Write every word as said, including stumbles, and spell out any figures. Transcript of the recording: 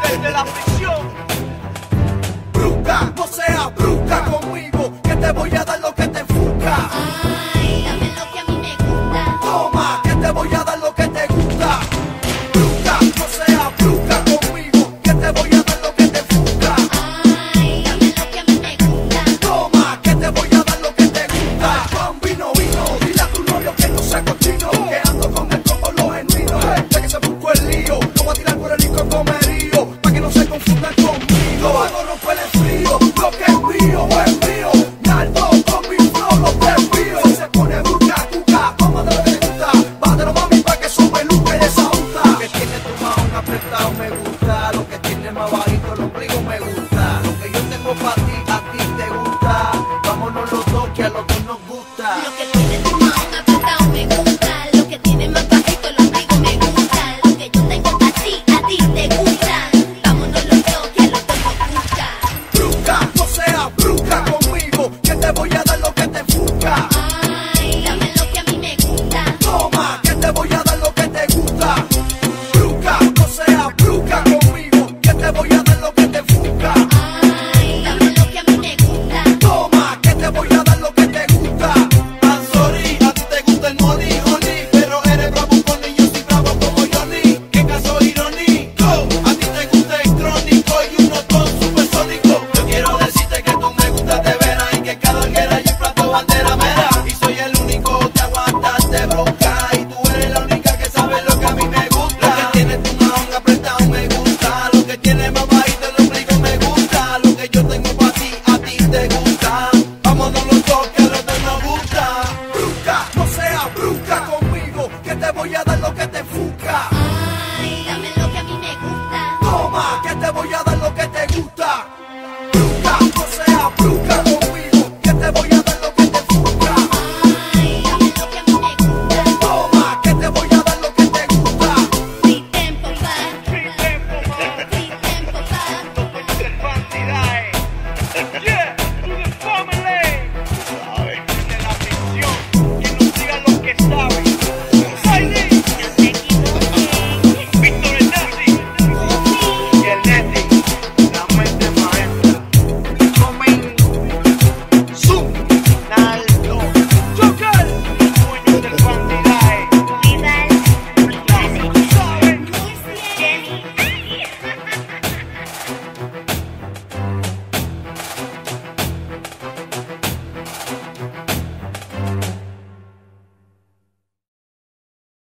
de la prisión. Brusca, no seas brusca conmigo, que te voy a dar lo que te enfusca. Ay, dame lo que a mí me gusta. Toma, que te voy a dar lo que te gusta. Brusca, no seas brusca conmigo, que te voy a dar lo que te enfusca. Ay, dame lo que a mí me gusta. Toma, que te voy a dar lo que te gusta. Juan vino, vino, dile a tu novio que no sea cochino, que ando con el coco lo genuino. De que se buscó el lío, lo voy a tirar por el disco comerío, pa' que no se confundan conmigo. Hago romper el frío, lo que es mío es mío. Naldo con mi flow, lo desvío. Se pone bruca, cuca, como de lo que te gusta. Bátelo mami pa' que sube el luca y desajusta. Lo que tiene tu mano apretado me gusta, lo que tiene más bajito el ombligo me gusta. Lo que yo tengo pa' ti, a ti te gusta. Vámonos los dos que a los dos nos gusta. Lo que tiene tu mano apretado me gusta.